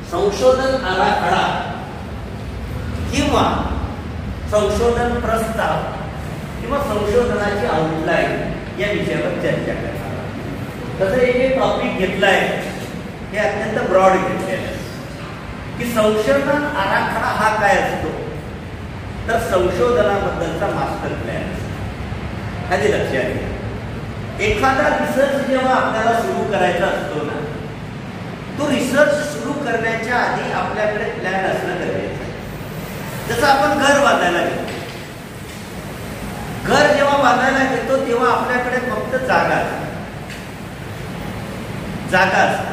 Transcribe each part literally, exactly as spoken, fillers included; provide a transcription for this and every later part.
संशोधन आराखडा किंवा संशोधन प्रस्ताव किंवा संशोधनाची आउटलाईन या विषयावर चर्चा करणार. तसं हे जे टॉपिक घेतलंय हे अत्यंत ब्रॉड घेतलेलं आहे की संशोधन आराखडा हा काय असतो, तर संशोधनाबद्दलचा मास्टर प्लॅन असतो. आधी लक्षात घ्या, एखादा रिसर्च जेव्हा आपल्याला सुरू करायचा असतो ना, तो रिसर्च सुरू करण्याच्या आधी आपल्याकडे प्लॅन असणं गरजेचं आहे. जसं आपण घर बांधायला घेतो, घर जेव्हा बांधायला घेतो तेव्हा आपल्याकडे फक्त जागा जागा असते.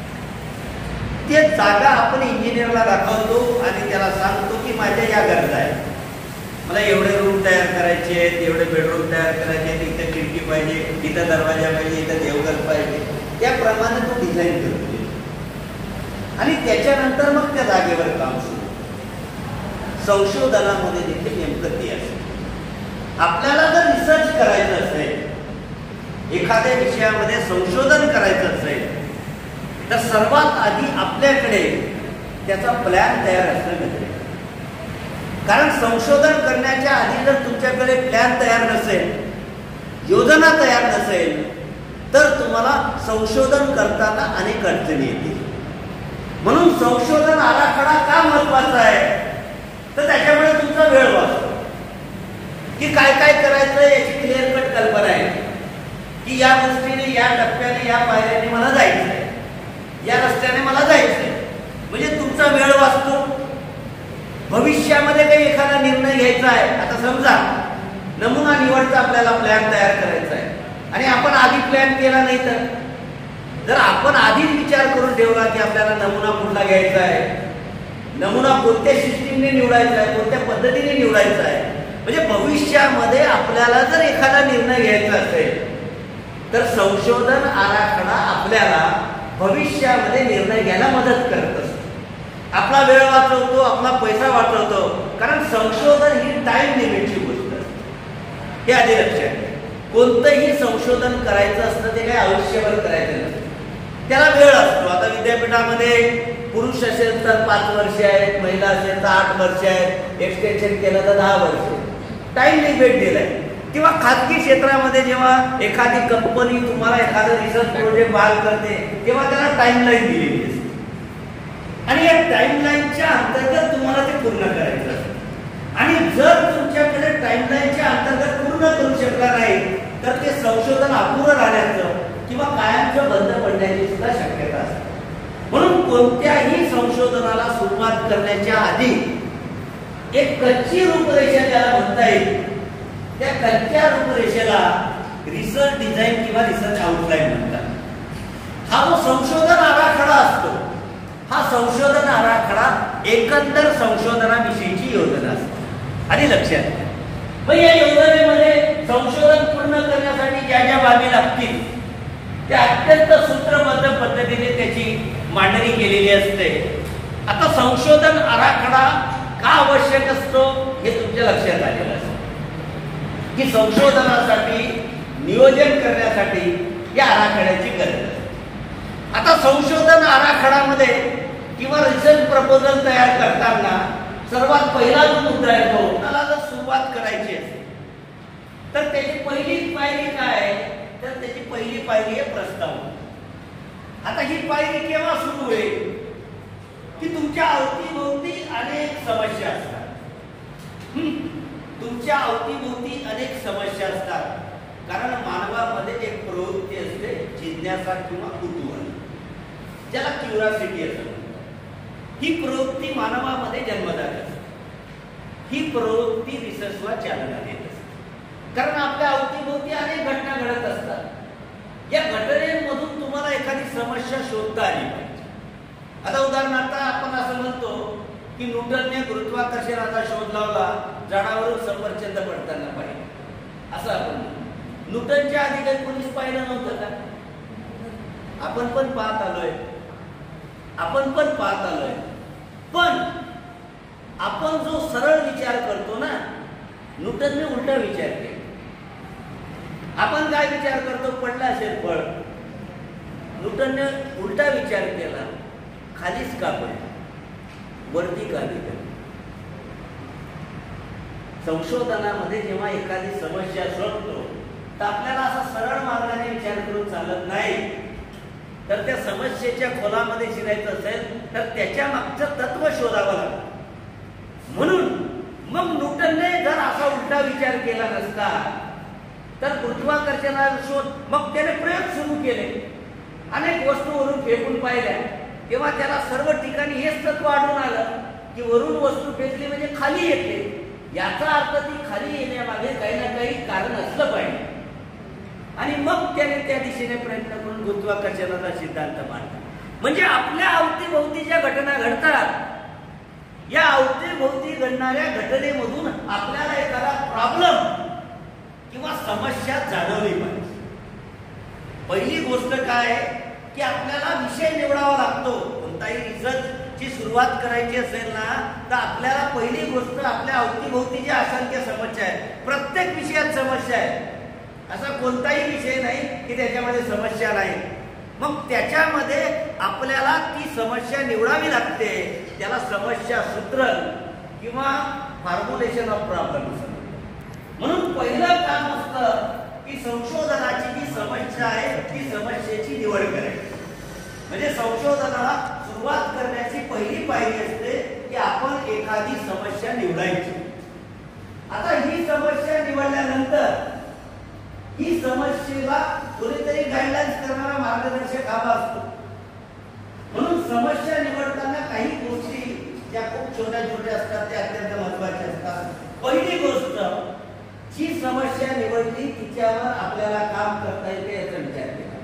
ते जागा आपण इंजिनियरला दाखवतो आणि त्याला सांगतो की माझ्या या गरजा आहेत, मला एवढे रूम तयार करायचे आहेत, एवढे बेडरूम तयार करायचे आहेत, इथं खिडकी पाहिजे, इथं दरवाजा पाहिजे, इथं देवघर पाहिजे, त्याप्रमाणे तो डिझाईन करतो आणि त्याच्यानंतर मग त्या जागेवर काम सुरू. संशोधनामध्ये देखील नेमकं ते असतं. आपल्याला जर रिसर्च करायचं असेल, एखाद्या विषयामध्ये संशोधन करायचं असेल, तर सर्वात आधी आपल्याकडे त्याचा प्लॅन तयार असणं गरजेचं आहे. कारण संशोधन करण्याच्या आधी जर तुमच्याकडे प्लॅन तयार नसेल, योजना तयार नसेल, तर तुम्हाला संशोधन करताना अनेक अडचणी येतील. म्हणून संशोधन आराखडा का महत्वाचा आहे, तर त्याच्यामुळे तुमचा वेळ वाचतो. की काय काय करायचं याची क्लिअर कट कल्पना आहे की या गोष्टीने, या टप्प्याने, या पायऱ्याने मला जायचंय, या रस्त्याने मला जायचंय, म्हणजे तुमचा वेळ वाचतो. भविष्यामध्ये काही एखादा निर्णय घ्यायचा आहे, आता समजा नमुना निवडचा आपल्याला प्लॅन तयार करायचा आहे आणि आपण आधी प्लॅन केला नाही, तर जर आपण आधीच विचार करून ठेवला की आपल्याला नमुना कुठला घ्यायचा आहे, नमुना कोणत्या सिस्टीमने निवडायचा आहे, कोणत्या पद्धतीने निवडायचा आहे, म्हणजे भविष्यामध्ये आपल्याला जर एखादा निर्णय घ्यायचा असेल तर संशोधन आराखडा आपल्याला भविष्यामध्ये निर्णय घ्यायला मदत करत असतो. आपला वेळ वाचवतो, आपला पैसा वाचवतो, कारण संशोधन ही टाइम लिमिटची गोष्ट असते. हे आधी लक्षात घ्या. कोणतंही संशोधन करायचं असतं ते काही आयुष्यभर करायचं नसतं, त्याला वेळ असतो. आता विद्यापीठामध्ये पुरुष असेल तर पाच वर्ष आहेत, महिला असेल तर आठ वर्ष आहेत, एक्सटेन्शन केलं तर दहा वर्ष. टाइम लिमिट दिलाय. किंवा खाजगी क्षेत्रामध्ये जेव्हा एखादी कंपनी तुम्हाला एखादं रिसर्च प्रोजेक्ट बहाल करते तेव्हा त्याला टाइमलाईन दिलेली असते आणि या टाइमलाईनच्या अंतर्गत तुम्हाला ते पूर्ण करायचं असतं. आणि जर तुमच्याकडे टाइमलाईनच्या अंतर्गत पूर्ण करू शकला नाही तर ते संशोधन अपुरं राहण्याचं किंवा कायमचं बंद पडण्याची सुद्धा शक्यता असते. म्हणून कोणत्याही संशोधनाला सुरुवात करण्याच्या आधी एक कच्ची रूपरेषा ज्याला म्हणता येईल, त्या कच्च्या रूपरेषेला रिसर्च डिझाईन किंवा रिसर्च आउटलाईन म्हणतात. हा जो संशोधन आराखडा असतो, हा संशोधन आराखडा एकंदर संशोधनाविषयीची योजना असते. आणि लक्षात घ्या, मग या योजनेमध्ये संशोधन पूर्ण करण्यासाठी ज्या ज्या बाबी लागतील त्या अत्यंत सूत्रबद्ध पद्धतीने त्याची मांडणी केलेली असते. आता संशोधन आराखडा का आवश्यक असतो हे तुमच्या लक्षात आलेलं असतं की संशोधनासाठी नियोजन करण्यासाठी या आराखड्याची गरज असते. आता संशोधन आराखड्यामध्ये किंवा रिसर्च प्रपोजल तयार करताना सर्वात पहिला जो मुद्दा येतो, त्याला जर सुरुवात करायची असेल तर त्याची पहिली पायरी काय आहे, तर त्याची पहिली पायरी आहे प्रस्ताव. आता ही पायरी केव्हा सुरू होईल की तुमच्या अवतीभोवती अनेक समस्या असतात. तुमच्या अवतीभोवती अनेक समस्या असतात कारण मानवामध्ये एक प्रवृत्ती असते, जिज्ञासा किंवा कुतूहल, ज्याला क्युरिओसिटी असते. ही प्रवृत्ती मानवामध्ये जन्मजात असते. ही प्रवृत्ती रिसर्चला चालना देत असते कारण आपल्या अवतीभोवती अनेक घटना घडत असतात. या घटनेमधून तुम्हाला एखादी समस्या शोधता आली पाहिजे. आता उदाहरणार्थ आपण असं म्हणतो की न्यूटनने गुरुत्वाकर्षणाचा शोध लावला, झाडावरून सफरचंद पडताना पाहिजे, असं आपण म्हणतो. न्यूटनच्या आधी काही कोणीच पाहिलं नव्हतं का? आपण पण पाहत आलोय, आपण पण पाहत आलोय. पण आपण जो सरळ विचार करतो ना, न्यूटनने उलटा विचार केला. आपण काय विचार करतो, पडला असेल फळ. न्यूटनने उलटा विचार केला खालीच का पडली, वरती का गेली? संशोधनामध्ये जेव्हा एखादी समस्या शोधतो तर आपल्याला असा सरळ मार्गाने विचार करून चालत नाही, तर त्या समस्येच्या खोलामध्ये शिरायचं असेल तर त्याच्या मागचं तत्व शोधावं लागतं. म्हणून मग न्यूटनने जर असा उलटा विचार केला नसता तर गुरुत्वाकर्षणाचा शोध, मग त्याने प्रयोग सुरू केले, अनेक वस्तू वरून फेकून पाहिल्या, तेव्हा त्याला सर्व ठिकाणी हेच तत्व आढळून आलं की वरून वस्तू फेकली म्हणजे खाली येते. याचा अर्थ ती खाली येण्यामागे काही ना काही कारण असलं पाहिजे. आणि मग त्याने त्या दिशेने प्रयत्न करून गुरुत्वाकर्षणाचा सिद्धांत मांडला. म्हणजे आपल्या अवतीभोवती ज्या घटना घडतात, या अवतीभोवती घडणाऱ्या घटनेमधून आपल्याला एखादा प्रॉब्लेम किंवा समस्या जाणवली पाहिजे. पहिली गोष्ट काय की आपल्याला विषय निवडावा लागतो. कोणताही रिसर्चची सुरुवात करायची असेल ना तर आपल्याला पहिली गोष्ट आपल्या अवतीभोवती ज्या असंख्य समस्या आहेत, प्रत्येक विषयात समस्या आहे, असा कोणताही विषय नाही की त्याच्यामध्ये समस्या नाही. मग त्याच्यामध्ये आपल्याला ती समस्या निवडावी लागते. त्याला समस्या सूत्र किंवा फॉर्म्युलेशन ऑफ प्रॉब्लेम. म्हणून पहिलं काम असतं की संशोधनाची जी समस्या आहे ती समस्येची निवड करायची. म्हणजे संशोधनाला सुरुवात करण्याची पहिली पायरी असते की आपण एखादी समस्या निवडायची. आता ही समस्या निवडल्यानंतर ही समस्येला कोणीतरी गाईडलाईन्स करणारा मार्गदर्शक हवा असतो. म्हणून समस्या निवडताना काही गोष्टी ज्या खूप छोट्या छोट्या असतात त्या अत्यंत महत्वाच्या असतात. पहिली गोष्ट, जी समस्या निवडली तिच्यावर आपल्याला काम करता येते याचा विचार केला.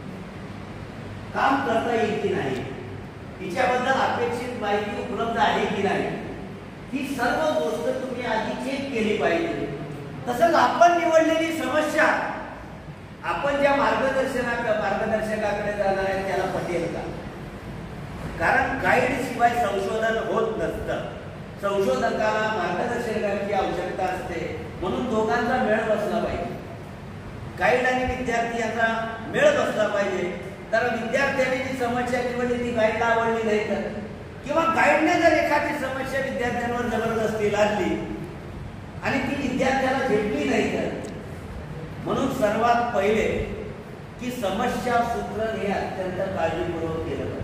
काम करता येईल की नाही, तिच्याबद्दल अपेक्षित माहिती उपलब्ध आहे की नाही, ही सर्व गोष्ट तुम्ही आधी चेक केली पाहिजे. तसंच आपण निवडलेली समस्या आपण ज्या मार्गदर्शना मार्गदर्शकाकडे जाणार आहे त्याला पटेल का? कारण गाईड शिवाय संशोधन होत नसतं. संशोधकाला मार्गदर्शकाची आवश्यकता असते. म्हणून दोघांचा मेळ बसला पाहिजे. गाईड आणि विद्यार्थी यांचा मेळ बसला पाहिजे. तर विद्यार्थ्याने जी समस्या निवडली ती गाईडला आवडली नाही तर, किंवा गाईडने जर एखादी समस्या विद्यार्थ्यांवर जबरदस्ती लादली आणि ती विद्यार्थ्याला झेपली नाही तर, म्हणून सर्वात पहिले की समस्या सूत्र हे अत्यंत काळजीपूर्वक केलं पाहिजे.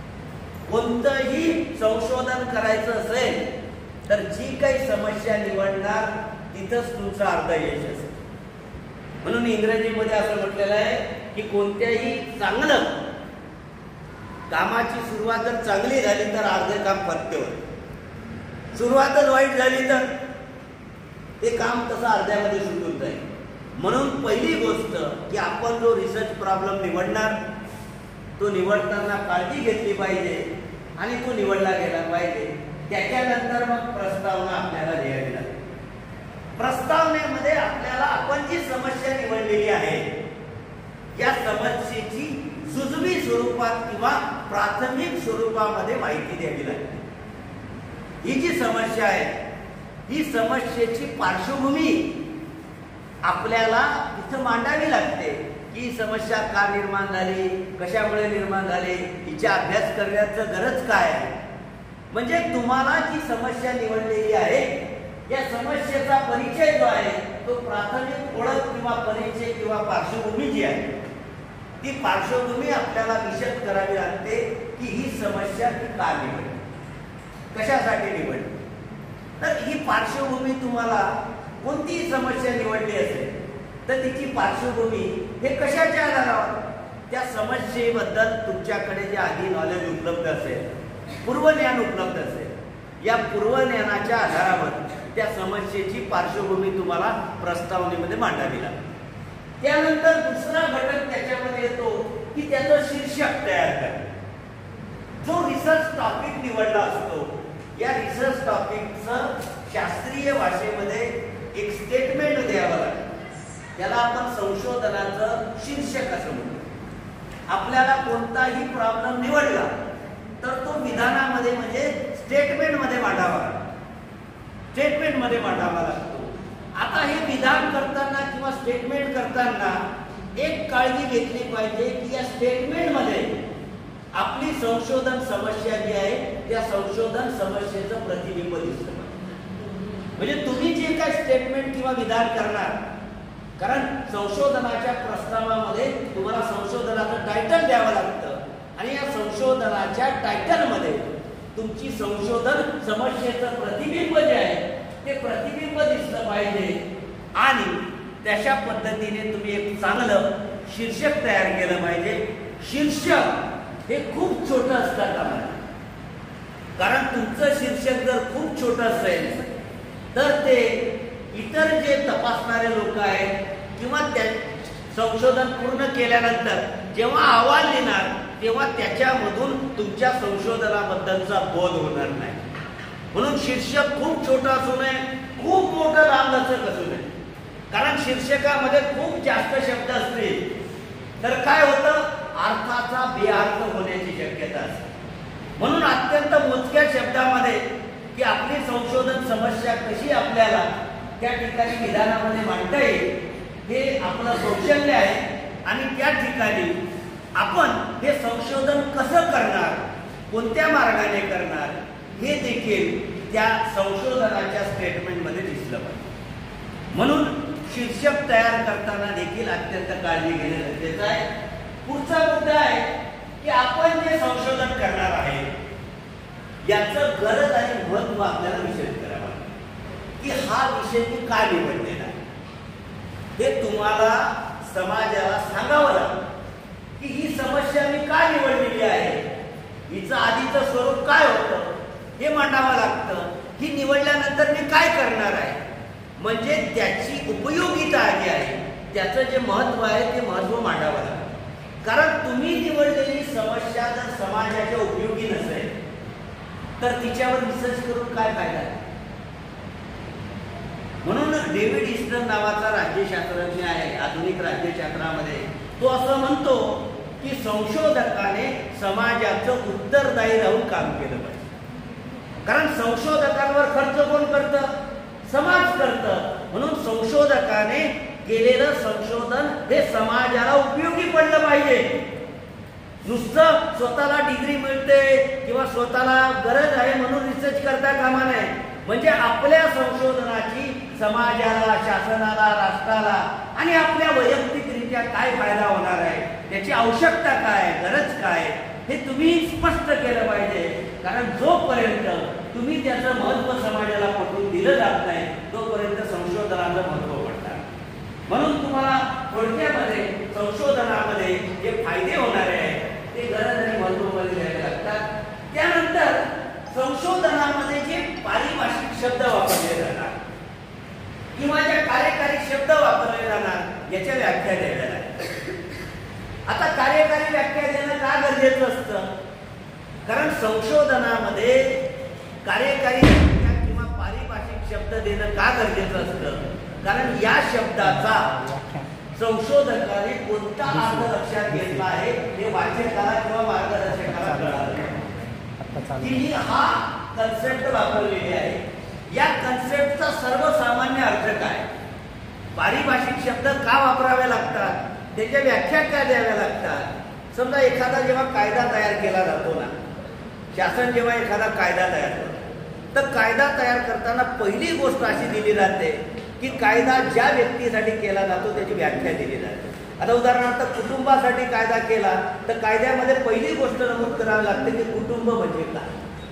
कोणतंही संशोधन करायचं असेल तर जी काही समस्या निवडणार तिथंच तुमचं अर्ध यश असेल. म्हणून इंग्रजीमध्ये असं म्हटलेलं आहे की कोणत्याही चांगलं कामाची सुरुवात जर चांगली झाली तर अर्धे काम पत्तेवर, सुरुवातच वाईट झाली तर ते काम तसं अर्ध्यामध्ये सुटून जाईल. म्हणून पहिली गोष्ट की आपण जो रिसर्च प्रॉब्लेम निवडणार तो निवडताना काळजी घेतली पाहिजे आणि तो निवडला गेला पाहिजे. त्याच्यानंतर मग प्रस्तावना आपल्याला लिहावी लागेल. प्रस्तावनेमध्ये आपल्याला आपण जी समस्या निवडलेली आहे या समस्येची जुजवी स्वरूपात किंवा प्राथमिक स्वरूपामध्ये माहिती द्यावी लागते. ही जी समस्या आहे ही समस्येची पार्श्वभूमी आपल्याला इथं मांडावी लागते की ही समस्या का निर्माण झाली, कशामुळे निर्माण झाली, हिचा अभ्यास करण्याचं गरज काय आहे. म्हणजे तुम्हाला जी समस्या निवडलेली आहे या समस्येचा परिचय जो आहे तो प्राथमिक ओळख किंवा परिचय किंवा पार्श्वभूमी जी आहे ती पार्श्वभूमी आपल्याला विशद करावी लागते की ही समस्या ती का निवडली, कशासाठी निवडली. तर ही पार्श्वभूमी तुम्हाला कोणतीही समस्या निवडली असेल तर तिची पार्श्वभूमी हे कशाच्या आधारावर, त्या समस्येबद्दल तुमच्याकडे जे आधी नॉलेज उपलब्ध असेल, पूर्वज्ञान उपलब्ध असेल, या पूर्वज्ञानाच्या आधारावर त्या समस्येची पार्श्वभूमी तुम्हाला प्रस्तावनेमध्ये मांडावी लागते. त्यानंतर दुसरा घटक त्याच्यामध्ये येतो की त्याचं शीर्षक तयार करणे. जो रिसर्च टॉपिक निवडला असतो या रिसर्च टॉपिकचं शास्त्रीय भाषेमध्ये एक स्टेटमेंट द्यावं लागतं. त्याला आपण संशोधनाचं शीर्षक असं म्हणतो. आपल्याला कोणताही प्रॉब्लेम निवडला तर तो विधानामध्ये म्हणजे स्टेटमेंटमध्ये मांडावा लागतो. स्टेटमेंटमध्ये मांडावा लागतो. आता हे विधान करताना किंवा स्टेटमेंट करताना एक काळजी घेतली पाहिजे की या स्टेटमेंटमध्ये आपली संशोधन समस्या जी आहे त्या संशोधन समस्येचं प्रतिबिंब दिसलं म्हणजे तुम्ही जे काय स्टेटमेंट किंवा विधान करणार, कारण संशोधनाच्या प्रस्तावामध्ये तुम्हाला संशोधनाचं टायटल द्यावं लागतं आणि या संशोधनाच्या टायटलमध्ये तुमची संशोधन समस्येचं प्रतिबिंब जे आहे ते प्रतिबिंब दिसलं पाहिजे आणि त्याच्या पद्धतीने तुम्ही एक चांगलं शीर्षक तयार केलं पाहिजे. शीर्षक हे खूप छोटं असतं कामा, कारण तुमचं शीर्षक जर खूप छोटं असेल तर ते इतर जे तपासणारे लोक आहेत किंवा त्या संशोधन पूर्ण केल्यानंतर जेव्हा अहवाल लिहिणार तेव्हा त्याच्यामधून तुमच्या संशोधनाबद्दलचा बोध होणार नाही. म्हणून शीर्षक खूप छोटं असू नये, खूप मोठं लांबलचक असू नये. कारण शीर्षकामध्ये खूप जास्त शब्द असतील तर काय होतं, अर्थाचा बेअर्थ होण्याची शक्यता असते. म्हणून अत्यंत मोजक्या शब्दामध्ये की आपली संशोधन समस्या कशी आपल्याला त्या ठिकाणी विधानामध्ये मांडता येईल हे आपलं कौशल्य आहे. आणि त्या ठिकाणी आपण हे संशोधन कसं करणार, कोणत्या मार्गाने करणार हे देखील त्या संशोधनाच्या स्टेटमेंटमध्ये दिसलं पाहिजे. म्हणून शीर्षक तयार करताना देखील अत्यंत काळजी घेणे गरजेचं आहे. पुढचा मुद्दा आहे की आपण जे संशोधन करणार आहे याचं गरज आणि महत्व आपल्याला विषय करावा की हा विषय मी का निवडलेला आहे हे तुम्हाला समाजाला सांगावं लागतं की ही समस्या मी का निवडलेली आहे, हिचं आधीचं स्वरूप काय होतं हे मांडावं लागतं. ही निवडल्यानंतर मी काय करणार आहे, म्हणजे त्याची उपयोगिता जी आहे त्याचं जे महत्व आहे ते महत्व मांडावं लागतं. कारण तुम्ही निवडलेली समस्या जर समाजाच्या उपयोगी नसेल तर तिच्यावर रिसर्च करून काय फायदा आहे. म्हणून डेव्हिड ईस्टन नावाचा राज्यशास्त्रज्ञ आहे आधुनिक राज्यशास्त्रामध्ये, तो असं म्हणतो की संशोधकाने समाजाचं उत्तरदायी राहून काम केलं पाहिजे. कारण संशोधकांवर खर्च कोण करतं, समाज करतं. म्हणून संशोधकाने केलेलं संशोधन हे समाजाला उपयोगी पडलं पाहिजे. नुसतं स्वतःला डिग्री मिळते किंवा स्वतःला गरज आहे म्हणून रिसर्च करता कामा नये. म्हणजे आपल्या संशोधनाची समाजाला, शासनाला, राष्ट्राला आणि आपल्या वैयक्तिकरित्या काय फायदा होणार आहे, त्याची आवश्यकता काय, गरज काय हे तुम्ही स्पष्ट केलं पाहिजे. कारण जोपर्यंत तुम्ही त्याचं महत्व समाजाला पटवून दिलं जात नाही तोपर्यंत संशोधनाचं महत्व पडणार. म्हणून तुम्हाला थोडक्यामध्ये संशोधनामध्ये जे फायदे होणारे आहेत ते गरज आणि महत्वामध्ये घ्यायला लागतात. त्यानंतर संशोधनामध्ये जे पारिभाषिक शब्द वापरले जाणार किंवा जे कार्यकारी शब्द वापरले जाणार याच्या व्याख्या द्यायला लागतात. आता कार्यकारी व्याख्या देणं का गरजेचं असतं, कारण संशोधनामध्ये कार्यकारी व्याख्या किंवा पारिभाषिक शब्द देणं का गरजेचं असतं, कारण या शब्दाचा संशोधकाने कोणता अर्थ लक्षात घेतला आहे हे वाचकाला किंवा मार्गदर्शकाला कळालं. तिने हा कन्सेप्ट वापरलेली आहे. या कन्सेप्टचा सर्वसामान्य अर्थ काय, पारिभाषिक शब्द का वापरावे लागतात, त्याच्या व्याख्या काय द्याव्या लागतात. समजा एखादा जेव्हा कायदा तयार केला जातो ना, शासन जेव्हा एखादा कायदा तयार करतो तर कायदा तयार करताना पहिली गोष्ट अशी दिली जाते की कायदा ज्या व्यक्तीसाठी केला जातो त्याची व्याख्या दिली जाते. आता उदाहरणार्थ कुटुंबासाठी कायदा केला तर कायद्यामध्ये पहिली गोष्ट नमूद करावी लागते की कुटुंब म्हणजे काय,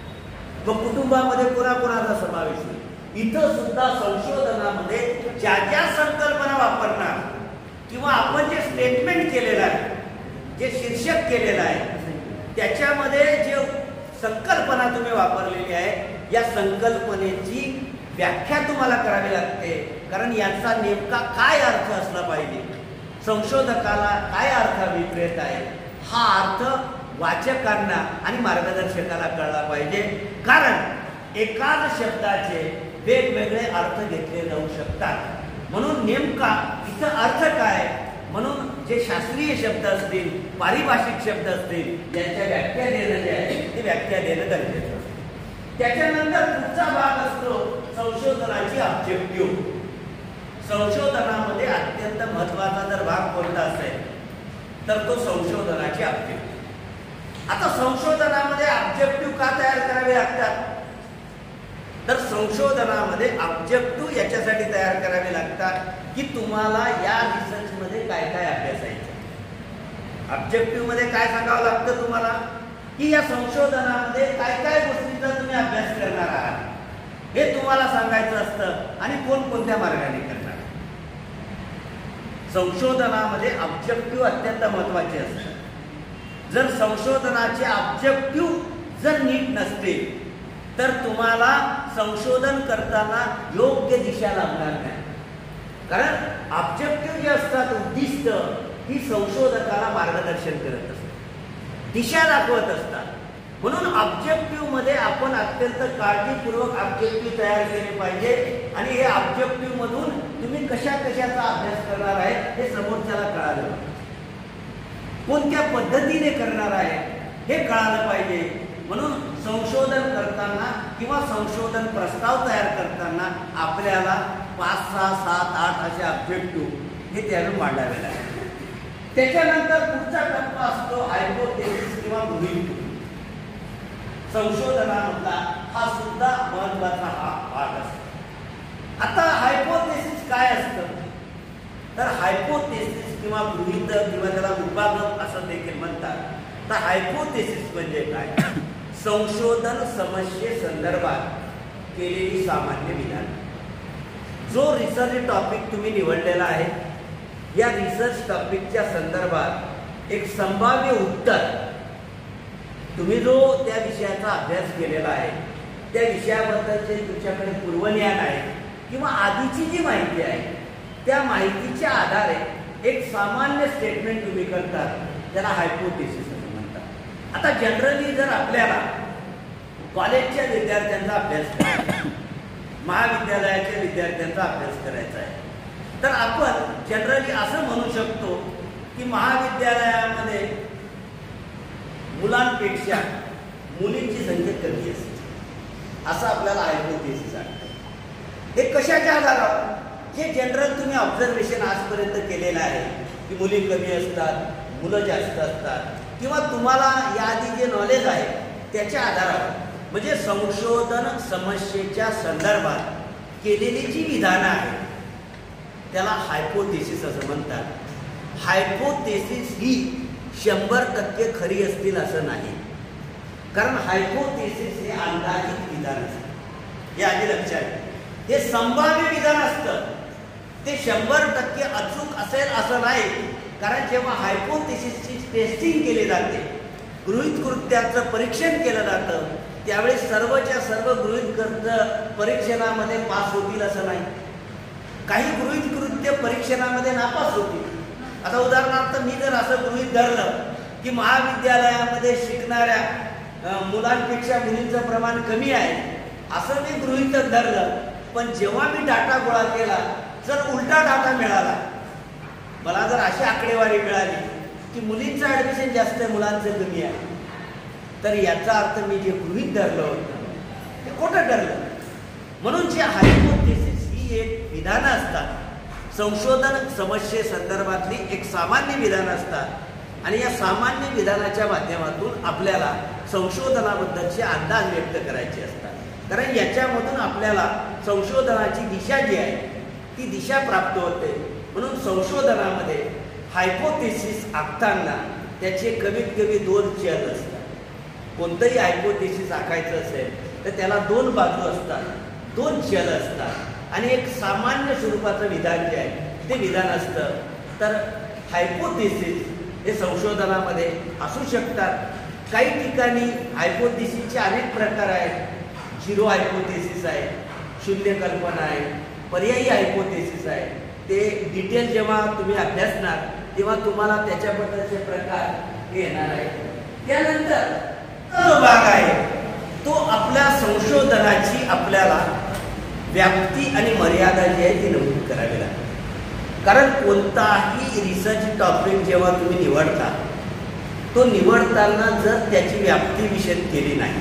मग कुटुंबामध्ये कोणाकोणाचा समावेश होईल. इथं सुद्धा संशोधनामध्ये ज्या ज्या संकल्पना वापरणार किंवा आपण जे स्टेटमेंट केलेलं आहे, जे शीर्षक केलेलं आहे त्याच्यामध्ये जे संकल्पना तुम्ही वापरलेली आहे या संकल्पनेची व्याख्या तुम्हाला करावी लागते. कारण याचा नेमका काय अर्थ असला पाहिजे, संशोधकाला काय अर्थ अभिप्रेत आहे हा अर्थ वाचकांना आणि मार्गदर्शकाला कळला पाहिजे. कारण एकाच शब्दाचे वेगवेगळे अर्थ घेतले जाऊ शकतात. म्हणून नेमका इथं अर्थ काय, म्हणून जे शास्त्रीय शब्द असतील, पारिभाषिक शब्द असतील यांच्या व्याख्या देणं जे आहे ते व्याख्या देणं गरजेचं असतं. त्याच्यानंतर पुढचा भाग असतो संशोधनाची ऑब्जेक्टिव्ह. संशोधनामध्ये अत्यंत महत्वाचा जर भाग कोणता असेल तर तो संशोधनाची ऑब्जेक्टिव्ह. आता संशोधनामध्ये ऑब्जेक्टिव्ह का तयार करावे लागतात? तर संशोधनामध्ये ऑब्जेक्टिव्ह याच्यासाठी तयार करावे लागतात की तुम्हाला या रिसर्च मध्ये काय काय अभ्यासायचं. ऑब्जेक्टिव्ह मध्ये काय सांगावं लागतं तुम्हाला की या संशोधनामध्ये काय काय गोष्टींचा तुम्ही अभ्यास करणार आहात हे तुम्हाला सांगायचं असतं आणि कोणकोणत्या मार्गाने करणार. संशोधनामध्ये ऑब्जेक्टिव्ह अत्यंत महत्वाचे असतात. जर संशोधनाचे ऑब्जेक्टिव्ह जर नीट नसते तर तुम्हाला संशोधन करताना योग्य दिशा लागणार नाही. कारण ऑब्जेक्टिव्ह जे असतात, उद्दिष्ट, ही संशोधकाला मार्गदर्शन करत असतात, दिशा दाखवत असतात. म्हणून ऑब्जेक्टिव्ह मध्ये आपण अत्यंत काळजीपूर्वक ऑब्जेक्टिव्ह तयार केले पाहिजे आणि हे ऑब्जेक्टिव्ह मधून तुम्ही कशा कशाचा अभ्यास करणार आहे हे समोरच्याला कळालं पाहिजे. कोणत्या पद्धतीने करणार आहे हे कळालं पाहिजे. म्हणून संशोधन करताना किंवा संशोधन प्रस्ताव तयार करताना आपल्याला पाच सहा सात आठ असे ऑब्जेक्टिव्ह हे त्यावेळी मांडावे लागतात. त्याच्यानंतर पुढचा टप्पा असतो हायपोथेसिस किंवा गृहीतक. संशोधनामधला हा सुद्धा महत्वाचा हा भाग असतो. आता हायपोथेसिस काय असतं? तर हायपोथेसिस किंवा गृहीतक किंवा त्याला विभागक असं देखील म्हणतात. तर हायपोथेसिस म्हणजे काय? संशोधन समस्ये संदर्भात केलेली सामान्य विधान. जो रिसर्च टॉपिक तुम्ही निवडलेला आहे या रिसर्च टॉपिकच्या संदर्भात एक संभाव्य उत्तर, तुम्ही जो त्या विषयाचा अभ्यास केलेला आहे त्या विषयाबद्दलचे तुमच्याकडे पूर्वज्ञान आहे किंवा आधीची जी माहिती आहे त्या माहितीच्या आधारे एक सामान्य स्टेटमेंट तुम्ही करतात, त्याला हायपोथेसिस असं म्हणतात. आता जनरली जर आपल्याला कॉलेजच्या विद्यार्थ्यांचा अभ्यास करायचा, महाविद्यालयाच्या विद्यार्थ्यांचा अभ्यास करायचा आहे तर आपण जनरली असं म्हणू शकतो की महाविद्यालयामध्ये मुलांपेक्षा मुलींची संख्या कमी असते, असं आपल्याला हायपोथेसिस वाटतं. हे कशाच्या आधारावर? जे जनरल तुम्ही ऑब्झर्वेशन आजपर्यंत केलेलं आहे की मुली कमी असतात, मुलं जास्त असतात किंवा तुम्हाला याआधी जे नॉलेज आहे त्याच्या आधारावर, म्हणजे संशोधन समस्येच्या संदर्भात केलेली जी विधानं आहेत त्याला हायपोथेसिस असं म्हणतात. हायपोथेसिस ही शंभर टक्के खरी असतील असं नाही, कारण हायपोथेसिस हे अंदाजित विधान असतं. हे आधी लक्षात घ्या. हे संभाव्य विधान असतं, ते शंभर टक्के अचूक असेल असं नाही. कारण जेव्हा हायपोथेसिसची टेस्टिंग केली जाते, गृहीत कृत्याचं परीक्षण केलं जातं, त्यावेळी सर्वच्या सर्व गृहीत कृत्य परीक्षणामध्ये पास होतील असं नाही. काही गृहीत कृत्य परीक्षणामध्ये नापास होतील. आता उदाहरणार्थ मी जर असं गृहीत धरलं की महाविद्यालयामध्ये शिकणाऱ्या मुलांपेक्षा मुलींचं प्रमाण कमी आहे असं मी गृहीत धरलं, पण जेव्हा मी डाटा गोळा केला जर उलटा डाटा मिळाला, मला जर अशी आकडेवारी मिळाली की मुलींचं ॲडमिशन जास्त आहे मुलांचं कमी आहे, तर याचा अर्थ मी जे गृहीत धरलं होतं ते खोटं ठरलं. म्हणून जे हायपोथेसिस ही एक विधानं असतात, संशोधन समस्ये संदर्भातली एक सामान्य विधानं असतात आणि या सामान्य विधानाच्या माध्यमातून आपल्याला संशोधनाबद्दलचे अंदाज व्यक्त करायचे असतात. कारण याच्यामधून आपल्याला संशोधनाची दिशा जी आहे ती दिशा प्राप्त होते. म्हणून संशोधनामध्ये हायपोथेसिस आखताना त्याचे कमीत कमी दोन चल असतात. कोणतंही हायपोथेसिस आखायचं असेल तर त्याला दोन बाजू असतात, दोन चल असतात आणि एक सामान्य स्वरूपाचं विधान जे आहे ते विधान असतं. तर हायपोथेसिस हे संशोधनामध्ये असू शकतात. काही ठिकाणी हायपोथेसिसचे अनेक प्रकार आहेत. झिरो हायपोथेसिस आहे, शून्य कल्पना आहे, पर्यायी हायपोथेसिस आहे. ते डिटेल जेव्हा तुम्ही अभ्यासणार तेव्हा तुम्हाला त्याच्याबद्दलचे प्रकार हे येणार आहे. त्यानंतर जो भाग आहे तो आपल्या संशोधनाची आपल्याला व्याप्ती आणि मर्यादा जी आहे ती नमूद करावी लागते. कारण कोणताही रिसर्च टॉपिक जेव्हा तुम्ही निवडता तो निवडताना जर त्याची व्याप्ती विषद केली नाही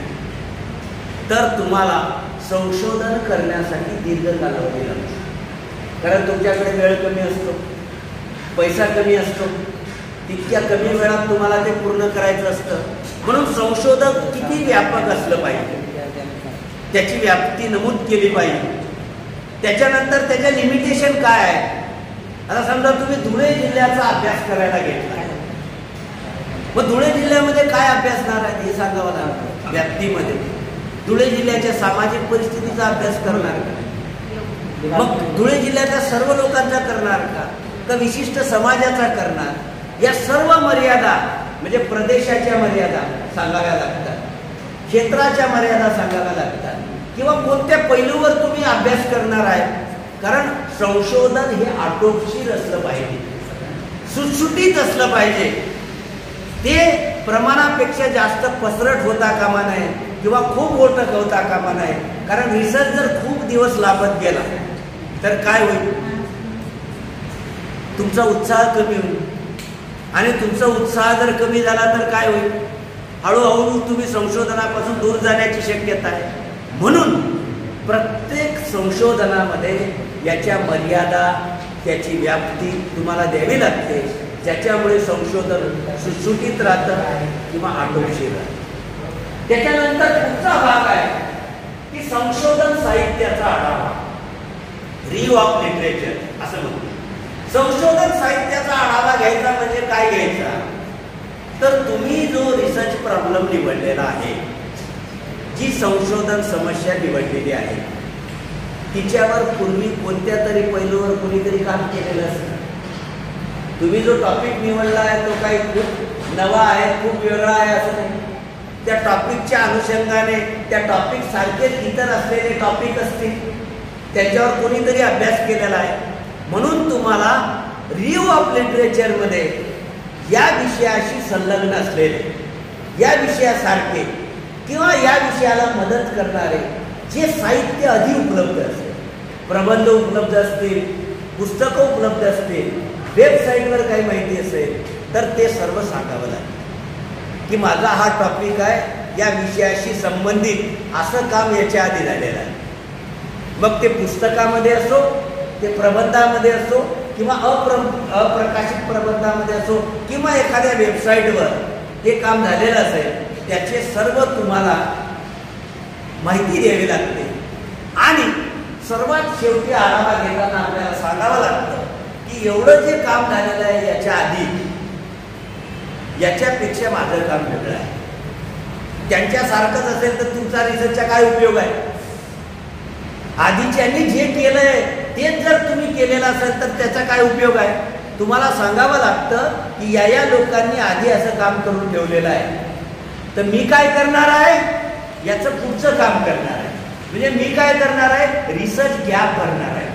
तर तुम्हाला संशोधन करण्यासाठी दीर्घ कालावधी लागतो. कारण तुमच्याकडे वेळ कमी असतो, पैसा कमी असतो तितक्या कमी वेळात तुम्हाला ते पूर्ण करायचं असतं. म्हणून संशोधक किती व्यापक असलं पाहिजे, त्याची व्याप्ती नमूद केली पाहिजे. त्याच्यानंतर त्याच्या लिमिटेशन काय आहे. आता समजा तुम्ही धुळे जिल्ह्याचा अभ्यास करायला घेतला, मग धुळे जिल्ह्यामध्ये काय अभ्यासणार आहे हे सांगावं लागतं. व्याप्तीमध्ये धुळे जिल्ह्याच्या सामाजिक परिस्थितीचा अभ्यास करणार का, मग धुळे जिल्ह्याच्या सर्व लोकांचा करणार का, का विशिष्ट समाजाचा करणार. या सर्व मर्यादा म्हणजे प्रदेशाच्या मर्यादा सांगाव्या लागतात, क्षेत्राच्या मर्यादा सांगाव्या लागतात, किंवा कोणत्या पैलूवर तुम्ही अभ्यास करणार आहे. कारण संशोधन हे आटोपशीर असलं पाहिजे, सुटसुटीत असलं पाहिजे. ते प्रमाणापेक्षा जास्त पसरट होता कामा नये किंवा खूप मोठं होता कामा नये. कारण रिसर्च जर खूप दिवस लांबत गेला तर काय होईल, तुमचा उत्साह कमी होईल. आणि तुमचा उत्साह जर कमी झाला तर काय होईल, हळूहळू तुम्ही संशोधनापासून दूर जाण्याची शक्यता आहे. म्हणून प्रत्येक संशोधनामध्ये याच्या मर्यादा, त्याची व्याप्ती तुम्हाला द्यावी लागते, ज्याच्यामुळे संशोधन सुटसुटीत राहतं किंवा आटोपशीर राहतं. त्याच्यानंतर पुढचा भाग आहे की संशोधन साहित्याचा आढावा, रिव्ह्यू ऑफ लिटरेचर असं म्हणतो. संशोधन साहित्याचा आढावा घ्यायचा म्हणजे काय घ्यायचा, तर तुम्ही जो रिसर्च प्रॉब्लेम निवडलेला आहे, जी संशोधन समस्या निवडलेली आहे, तिच्यावर पूर्वी कोणत्या तरी पैलूवर कोणीतरी काम केलेलं असतं. तुम्ही जो टॉपिक निवडला आहे तो काही खूप नवा आहे, खूप वेगळा आहे असं नाही. त्या टॉपिकच्या अनुषंगाने त्या टॉपिक सारखेच इतर असलेले टॉपिक असतील, त्याच्यावर कोणीतरी अभ्यास केलेला आहे. म्हणून तुम्हाला रिव्ह्यू ऑफ लिटरेचरमध्ये या विषयाशी संलग्न असलेले, या विषयासारखे किंवा या विषयाला मदत करणारे जे साहित्य आधी उपलब्ध असेल, प्रबंध उपलब्ध असतील, पुस्तकं उपलब्ध असतील, वेबसाईटवर काही माहिती असेल, तर ते सर्व सांगावं लागेल की माझा हा टॉपिक आहे, या विषयाशी संबंधित असं काम याच्या आधी झालेलं आहे. मग ते पुस्तकामध्ये असो, ते प्रबंधामध्ये असो, किंवा अप्र अप्रकाशित प्रबंधामध्ये असो, किंवा एखाद्या वेबसाईटवर हे काम झालेलं असेल, त्याचे सर्व तुम्हाला माहिती द्यावी लागते. आणि सर्वात शेवटी आढावा घेताना आपल्याला सांगावं लागतं की एवढं जे काम झालेलं आहे याच्या आधी, याच्यापेक्षा माझं काम वेगळं आहे. त्यांच्यासारखंच असेल तर तुमचा रिसर्चचा काय उपयोग आहे. आधीच्यांनी जे केलंय तेच जर तुम्ही केलेलं असेल तर त्याचा काय उपयोग आहे. तुम्हाला सांगावं लागतं की या या लोकांनी आधी असं काम करून ठेवलेलं आहे, तर मी काय करणार आहे, याचं पुढचं काम करणार आहे. म्हणजे मी काय करणार आहे, रिसर्च गॅप भरणार आहे.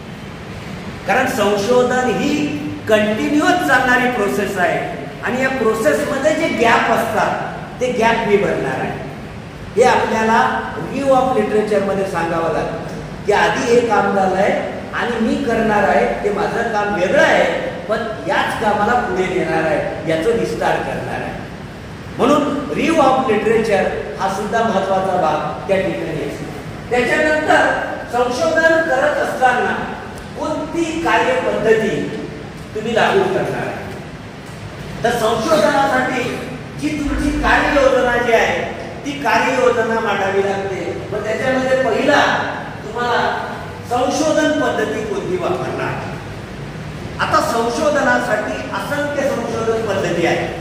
कारण संशोधन ही कंटिन्युअस चालणारी प्रोसेस आहे आणि या प्रोसेसमध्ये जे गॅप असतात ते गॅप मी भरणार आहे. हे आपल्याला रिव्ह्यू ऑफ लिटरेचरमध्ये सांगावं लागतं की आधी हे काम झालंय आणि मी करणार आहे, ते माझं काम वेगळं आहे, पण याच कामाला पुढे नेणार आहे, याचा विस्तार करणार आहे. म्हणून रिव्ह्यू ऑफ लिटरेचर हा सुद्धा महत्वाचा भाग त्या ठिकाणी असतो. त्याच्यानंतर संशोधन करत असताना कोणती कार्यपद्धती तुम्ही लागू करणार आहे. तर संशोधनासाठी जी तुमची कार्ययोजना जी आहे ती कार्ययोजना मांडावी लागते. मग त्याच्यामध्ये पहिला तुम्हाला संशोधन पद्धती कोणती वापरणार. आता संशोधनासाठी असंख्य संशोधन पद्धती आहेत.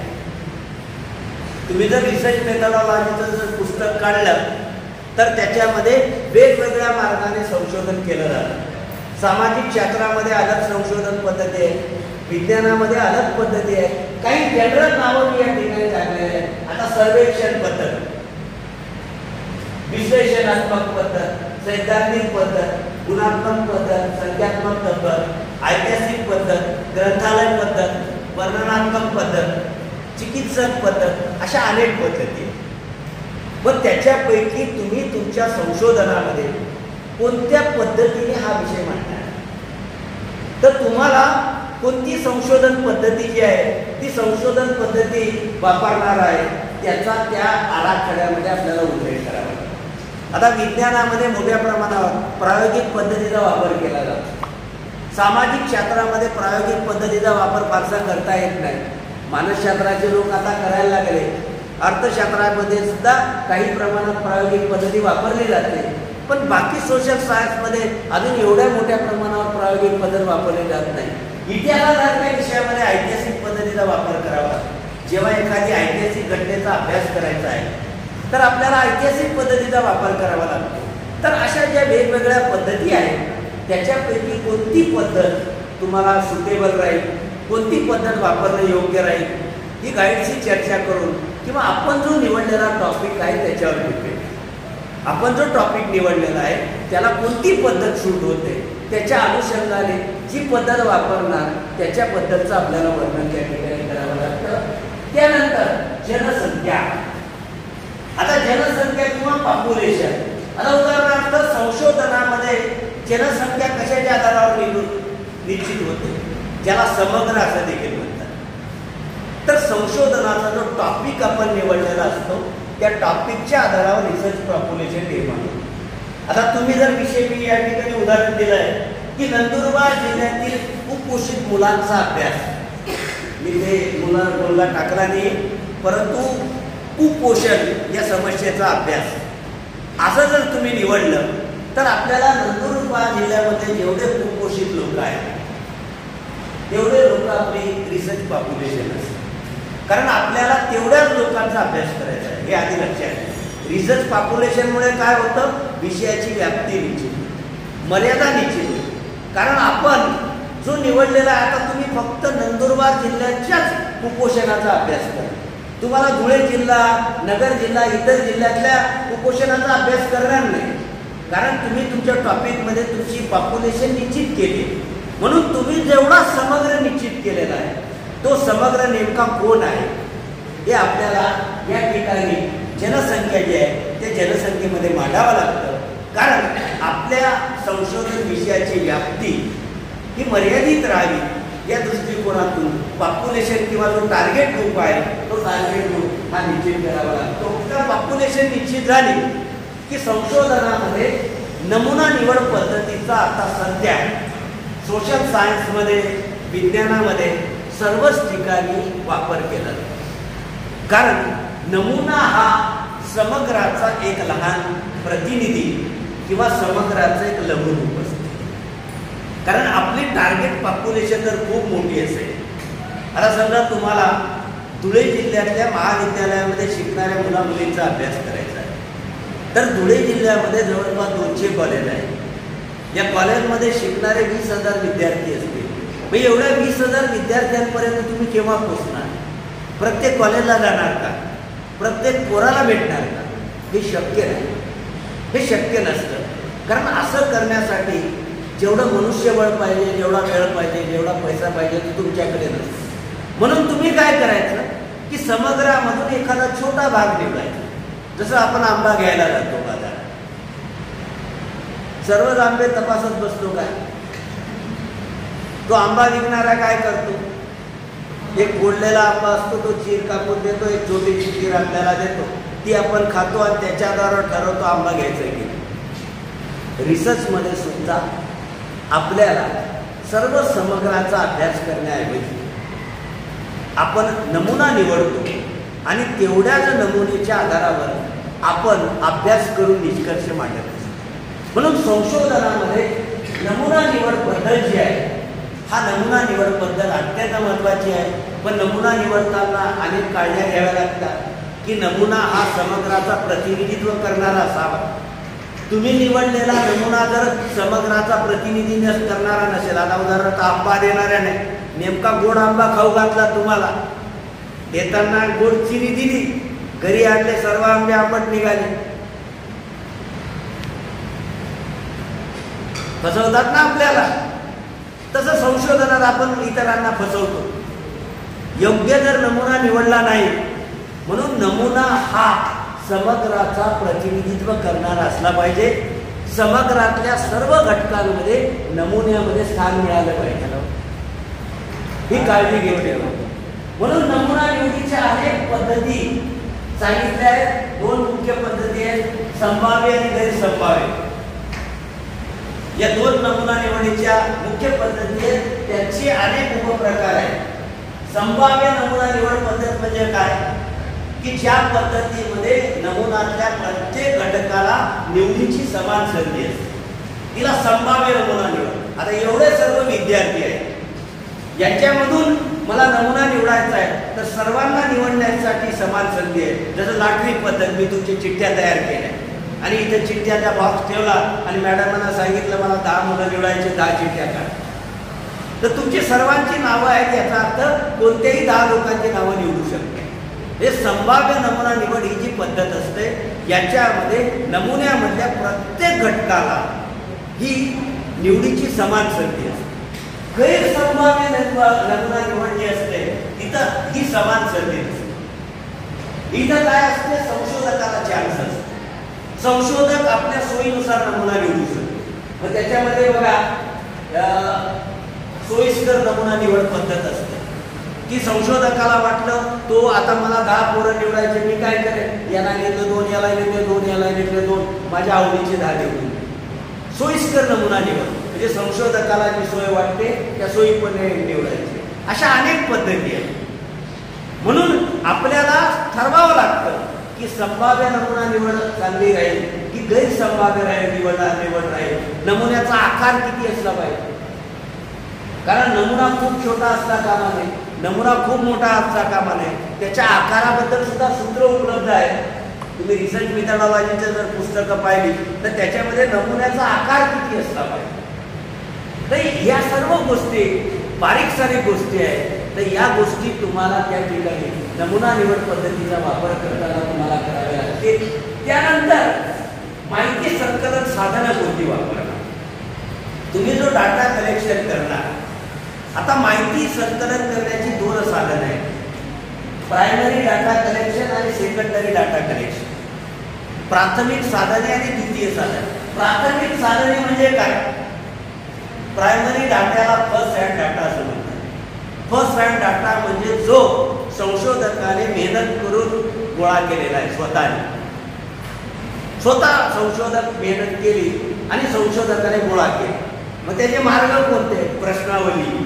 तुम्ही जर रिसर्च मेथडॉलॉजीचं जर पुस्तक काढलं तर त्याच्यामध्ये वेगवेगळ्या मार्गाने संशोधन केलं जातं. सामाजिक क्षेत्रामध्ये अलग संशोधन पद्धती आहे, विज्ञानामध्ये अलग पद्धती आहे. काही जनरल नावं मी या ठिकाणी टाकले आहेत. आता सर्वेक्षण पद्धत, विश्लेषणात्मक पद्धत, सैद्धांतिक पद्धत, गुणात्मक पद्धत, संख्यात्मक पद्धत, ऐतिहासिक पद्धत, ग्रंथालय पद्धत, वर्णनात्मक पद्धत, चिकित्सक पद्धत, अशा अनेक पद्धती. पण त्याच्यापैकी तुम्ही तुमच्या संशोधनामध्ये कोणत्या पद्धतीने हा विषय मांडणार, तर तुम्हाला कोणती संशोधन पद्धती जी आहे ती संशोधन पद्धती वापरणार आहे त्याचा त्या आराखड्यामध्ये आपल्याला उल्लेख करावा. आता विज्ञानामध्ये मोठ्या प्रमाणावर प्रायोगिक पद्धतीचा वापर केला जातो. सामाजिक क्षेत्रामध्ये प्रायोगिक पद्धतीचा वापर फारसा करता येत नाही. मानसशास्त्राचे लोक आता करायला लागले, अर्थशास्त्रामध्ये सुद्धा काही प्रमाणात प्रायोगिक पद्धती वापरली जाते, पण बाकी सोशल सायन्समध्ये अजून एवढ्या मोठ्या प्रमाणावर प्रायोगिक पद्धत वापरली जात नाही। इतिहासासारख्या विषयामध्ये ऐतिहासिक पद्धतीचा वापर करावा। जेव्हा एखादी ऐतिहासिक घटनेचा अभ्यास करायचा आहे तर आपल्याला ऐतिहासिक पद्धतीचा वापर करावा लागतो। तर अशा ज्या वेगवेगळ्या पद्धती आहेत त्याच्यापैकी कोणती पद्धत तुम्हाला सुटेबल राहील, कोणती पद्धत वापरणं योग्य राहील, ही गाईडशी चर्चा करून किंवा आपण जो निवडलेला टॉपिक आहे त्याच्यावर डिपेंड, आपण जो टॉपिक निवडलेला आहे त्याला कोणती पद्धत सूट होते त्याच्या अनुषंगाने जी पद्धत वापरणार त्याच्या पद्धतीचं आपल्याला वर्णन त्या ठिकाणी करावं लागतं। त्यानंतर जनसंख्या, आता जनसंख्या किंवा पॉप्युलेशन, आता उदाहरणार्थ संशोधनामध्ये जनसंख्या कशाच्या आधारावर निश्चित होते, ज्याला समग्र असं देखील म्हणतात। तर संशोधनाचा जो टॉपिक आपण निवडलेला असतो त्या टॉपिकच्या आधारावर रिसर्च पॉप्युलेशन निर्माण होते। आता तुम्ही जर विषय मी या ठिकाणी उदाहरण दिलं आहे की नंदुरबार जिल्ह्यातील कुपोषित मुलांचा अभ्यास, मी ते मुला मुलगा टाकला नाही, परंतु कुपोषण या समस्येचा अभ्यास असं जर तुम्ही निवडलं तर आपल्याला नंदुरबार जिल्ह्यामध्ये जेवढे कुपोषित लोक आहेत तेवढे लोक आपली रिसर्च पॉप्युलेशन असते, कारण आपल्याला तेवढ्याच लोकांचा अभ्यास करायचा आहे हे आधी लक्षात घ्या। रिसर्च पॉप्युलेशनमुळे काय होतं, विषयाची व्याप्ती निश्चित, मर्यादा निश्चित, कारण आपण जो निवडलेला आहे, आता तुम्ही फक्त नंदुरबार जिल्ह्याच्याच कुपोषणाचा अभ्यास करा, तुम्हाला धुळे जिल्हा, नगर जिल्हा, इतर जिल्ह्यातल्या कुपोषणाचा अभ्यास करणार नाही, कारण तुम्ही तुमच्या टॉपिकमध्ये तुमची पॉप्युलेशन निश्चित केली, म्हणून तुम्ही जेवढा समग्र निश्चित केलेला आहे तो समग्र नेमका कोण आहे हे आपल्याला या ठिकाणी जनसंख्या जी आहे ते जनसंख्येमध्ये मांडावं लागतं, कारण आपल्या संशोधन विषयाची व्याप्ती ही मर्यादित राहावी या दृष्टिकोनातून पॉप्युलेशन किंवा जो टार्गेट ग्रुप आहे तो टार्गेट ग्रुप हा निश्चित करावा लागतो। तर पॉप्युलेशन निश्चित झाली की संशोधनामध्ये नमुना निवड पद्धतीचा आता सध्या सोशल सायन्समध्ये, विज्ञानामध्ये सर्वच ठिकाणी वापर केला जातो, कारण नमुना हा समग्राचा एक लहान प्रतिनिधी किंवा समग्राचं एक लघुरूप असते, कारण आपली टार्गेट पॉप्युलेशन जर खूप मोठी असेल, आता समजा तुम्हाला धुळे जिल्ह्यातल्या महाविद्यालयामध्ये शिकणाऱ्या मुला मुलींचा अभ्यास करायचा आहे, तर धुळे जिल्ह्यामध्ये जवळपास दोनशे कॉलेज आहेत, या कॉलेजमध्ये शिकणारे वीस हजार विद्यार्थी असतील, मग एवढ्या वीस हजार विद्यार्थ्यांपर्यंत तुम्ही केव्हा पोहोचणार, प्रत्येक कॉलेजला जाणार का, प्रत्येक पोराला भेटणार का, हे शक्य नाही, हे शक्य नसतं, कारण असं करण्यासाठी जेवढं मनुष्यबळ पाहिजे, जेवढा वेळ पाहिजे, जेवढा पैसा पाहिजे तो तुमच्याकडे नसतो, म्हणून तुम्ही काय करायचं की समग्रामधून एखादा छोटा भाग निवडायचा, जसं आपण आंबा घ्यायला जातो बाजारात, सर्वच आंबे तपासत बसतो काय, तो आंबा विकणारा काय करतो, एक फोडलेला आंबा असतो तो चीर कापून देतो, एक छोटीशी चीर आपल्याला देतो, ती आपण खातो आणि त्याच्या आधारावर ठरवतो आंबा घ्यायचा की। रिसर्चमध्ये सुद्धा आपल्याला सर्व समग्राचा अभ्यास करण्याऐवजी आपण नमुना निवडतो आणि तेवढ्याच नमुनेच्या आधारावर आपण अभ्यास करून निष्कर्ष मांडत असतो, म्हणून संशोधनामध्ये नमुना निवड पद्धत जी आहे हा नमुना निवड पद्धत अत्यंत महत्त्वाची आहे, पण नमुना निवडताना अनेक काळज्या घ्याव्या लागतात की नमुना हा समग्राचा प्रतिनिधित्व करणारा असावा। तुम्ही निवडलेला नमुना जर समग्राचा प्रतिनिधित्व करणारा नसेल, आता उदाहरणार्थ आंबा देणाऱ्याने नेमका गोड आंबा खाऊ घातला, तुम्हाला देताना गोड चिनी दिली, घरी आणले सर्व आंबे आंबट निघाले, फसवतात ना आपल्याला, तसं संशोधनात आपण इतरांना फसवतो, योग्य जर नमुना निवडला नाही, म्हणून नमुना हा समग्राचा प्रतिनिधित्व करणारा असला पाहिजे, समग्रातल्या सर्व घटकांमध्ये नमुन्यामध्ये स्थान मिळालं पाहिजे, ही काळजी घेतली, म्हणून नमुना निवडीच्या अनेक पद्धती सांगितल्या आहेत, दोन मुख्य पद्धती आहेत, संभाव्य आणि गैरसंभाव्य, या दोन नमुना निवडीच्या मुख्य पद्धती आहेत, त्यांचे अनेक उपप्रकार आहेत, संभाव्य नमुना निवड पद्धत म्हणजे काय की ज्या पद्धतीमध्ये नमुन्यातल्या प्रत्येक घटकाला निवडीची समान संधी असते तिला संभाव्य नमुना निवड. आता एवढे सर्व विद्यार्थी आहेत यांच्यामधून मला नमुना निवडायचा आहे तर सर्वांना निवडण्यासाठी समान संधी आहे. जसं लॉटरी पद्धत मी तुमची चिठ्ठ्या तयार केल्या आणि इथे चिठ्ठ्याचा बॉक्स ठेवला आणि मॅडमांना सांगितलं मला दहा मुलं निवडायचे दहा चिठ्ठ्या काढ तर तुमची सर्वांची नावं आहेत याचा अर्थ कोणत्याही दहा लोकांची नावं निवडू शकते. हे संभाव्य नमुना निवड ही जी पद्धत असते याच्यामध्ये नमुन्यामधल्या प्रत्येक घटकाला ही निवडीची समान संधी असते. गैरसंभाव्य नमुना निवड जी असते तिथं ही समान संधी नसते. इथं काय असते संशोधकाला चान्स असते. संशोधक आपल्या सोयीनुसार नमुना निवडू शकतो. मग त्याच्यामध्ये बघा सोयीस्कर नमुना निवड पद्धत असते की संशोधकाला वाटलं तो आता मला दहा पोरं निवडायचे मी काय करेन याला नेतो दोन याला नेतो दोन याला नेतो दोन माझ्या आवडीचे दहा निवडून. सोयीस्कर नमुना निवड म्हणजे संशोधकाला जी सोय वाटते त्या सोयीपणे निवडायची. अशा अनेक पद्धती आहेत. म्हणून आपल्याला ठरवावं लागतं की संभाव्य नमुना निवड चांगली राहील की गैरसंभाव्य राहील निवड निवड राहील. नमुन्याचा आकार किती असला पाहिजे कारण नमुना खूप छोटा असला कामा नये नमुना खूप मोठा असला कामा नये. त्याच्या आकाराबद्दल सुद्धा सूत्र उपलब्ध आहे. तुम्ही रिसर्च मेथडॉलॉजीचं जर पुस्तकं पाहिली तर त्याच्यामध्ये नमुन्याचा आकार किती असला पाहिजे. तर या सर्व गोष्टी बारीक सारीक गोष्टी आहेत. तर या गोष्टी तुम्हाला त्या ठिकाणी नमुना निवड पद्धतीचा वापर करताना तुम्हाला करावे लागतील. त्यानंतर माहिती संकलन साधनं कोणती वापरणार. तुम्ही जो डाटा कलेक्शन करणार आता माहिती संकलन करण्याची दोन साधनं आहेत. प्रायमरी डाटा कलेक्शन आणि सेकंडरी डाटा कलेक्शन. प्राथमिक साधने आणि द्वितीय साधने. प्राथमिक साधने म्हणजे काय प्रायमरी डाट्याला फर्स्ट हँड डाटा असं म्हणतात. फर्स्ट हँड डाटा म्हणजे जो संशोधकाने मेहनत करून गोळा केलेला आहे. स्वतःने स्वतः संशोधक मेहनत केली आणि संशोधकाने गोळा केला. मग त्याचे मार्ग कोणते प्रश्नावली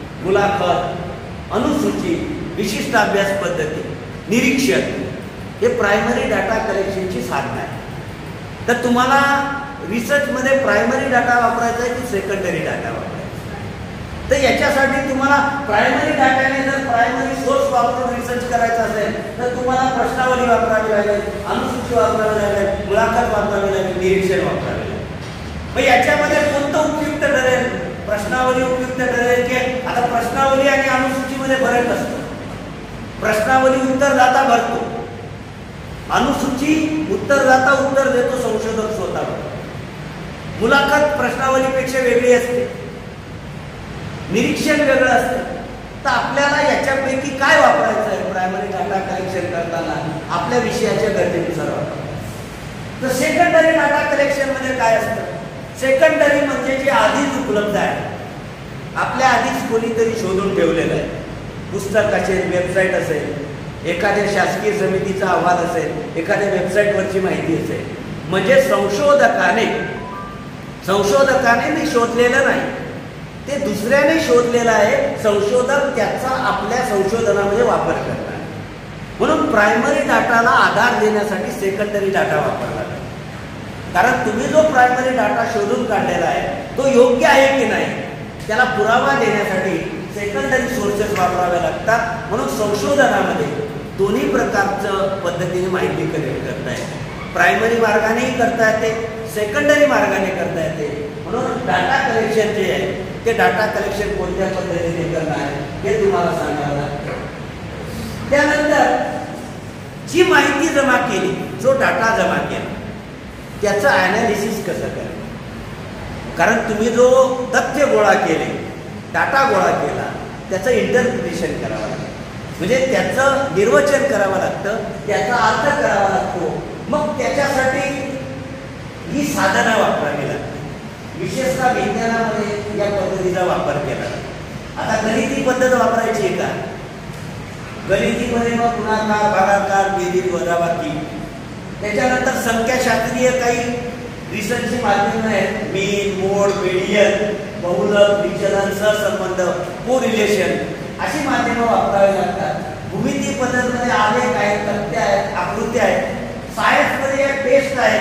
मुलाखत अनुसूची विशिष्ट अभ्यास पद्धती निरीक्षण हे प्रायमरी डाटा कलेक्शनची साधनं आहे. तर तुम्हाला रिसर्चमध्ये प्रायमरी डाटा वापरायचा आहे की सेकंडरी डाटा वापरायचा. तर याच्यासाठी तुम्हाला प्रायमरी डाटाने जर प्रायमरी सोर्स वापरून रिसर्च करायचा असेल तर तुम्हाला प्रश्नावली वापरावी लागेल अनुसूची वापरावी लागेल मुलाखत वापरावी लागेल निरीक्षण वापरावे लागेल. मग याच्यामध्ये कोणतं उपयुक्त ठरेल प्रश्नावली उपयुक्त ठरेल की आता प्रश्नावली आणि अनुसूचीमध्ये फरक असतो. प्रश्नावली उत्तरदाता भरतो अनुसूची उत्तरदाता उत्तर देतो संशोधक स्वतः. मुलाखत प्रश्नावलीपेक्षा वेगळी असते निरीक्षण वेगळं असतं. तर आपल्याला याच्यापैकी काय वापरायचं आहे प्रायमरी डाटा कलेक्शन करताना आपल्या विषयाच्या गरजेनुसार वापरायचं. तर सेकंडरी डाटा कलेक्शन मध्ये काय असतं सेकंडरी म्हणजे जे आधीच उपलब्ध आहे आपल्या आधीच कोणीतरी शोधून ठेवलेलं आहे. पुस्तक असेल वेबसाईट असेल एखाद्या शासकीय समितीचा अहवाल असेल एखाद्या वेबसाईटवरची माहिती असेल. म्हणजे संशोधकाने संशोधकाने मी शोधलेलं नाही ते दुसऱ्याने शोधलेलं आहे. संशोधक त्याचा आपल्या संशोधनामध्ये वापर करणार. म्हणून प्रायमरी डाटाला आधार देण्यासाठी सेकंडरी डाटा वापरला जातो. कारण तुम्ही जो प्रायमरी डाटा शोधून काढलेला आहे तो योग्य आहे की नाही त्याला पुरावा देण्यासाठी सेकंडरी सोर्सेस वापरावे लागतात. म्हणून संशोधनामध्ये दोन्ही प्रकारचं पद्धतीने माहिती कलेक्ट करता येते. प्रायमरी मार्गानेही करता येते सेकंडरी मार्गाने करता येते. म्हणून डाटा कलेक्शन जे आहे ते डाटा कलेक्शन कोणत्या पद्धतीने करणार हे तुम्हाला सांगावं लागतं. त्यानंतर जी माहिती जमा केली जो डाटा जमा केला त्याचं ॲनालिसिस कसं करायचं. कारण तुम्ही जो तथ्य गोळा केले डाटा गोळा केला त्याचं इंटरप्रिटेशन करावं लागतं म्हणजे त्याचं निर्वचन करावं लागतं त्याचा अर्थ करावा लागतो. मग त्याच्यासाठी ही साधनं वापरावी लागतात. विशेषतः विज्ञानामध्ये या पद्धतीचा वापर केला. आता गणिती पद्धत वापरायची आहे का गणितीमध्ये मग गुणाकार भागाकार बेरीज वजाबाकी त्याच्यानंतर संख्याशास्त्रीय काही रिसर्चची माध्यमं आहेत मीन मोड मेडियन बहुलक विचलन सहसंबंध को रिलेशन अशी माध्यमं वापरावी लागतात. भूमिती पद्धतीमध्ये आलेख आहेत, तथ्य आहेत, आकृत्या आहेत. सायन्समध्ये एक टेस्ट आहे,